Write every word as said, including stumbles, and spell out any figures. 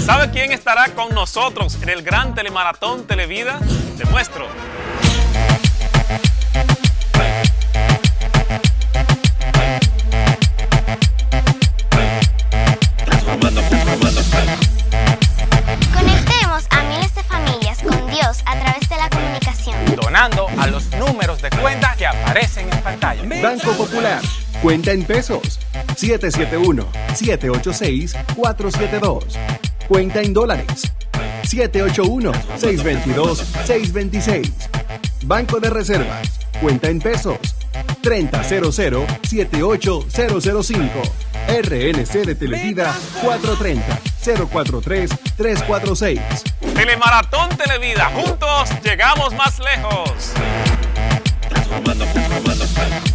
¿Sabe quién estará con nosotros en el gran telemaratón Televida? Te muestro. Conectemos a miles de familias con Dios a través de la comunicación, donando a los números de cuenta que aparecen en pantalla. Banco Popular, cuenta en pesos, siete siete uno, siete ocho seis, cuatro siete dos. Cuenta en dólares, siete ocho uno, seis dos dos, seis dos seis. Banco de Reservas, cuenta en pesos, treinta cero cero, siete ocho cero cero cinco. R N C de Televida, cuatro treinta, cero cuatro tres, tres cuatro seis. Telemaratón Televida, juntos llegamos más lejos. Transformando, transformando.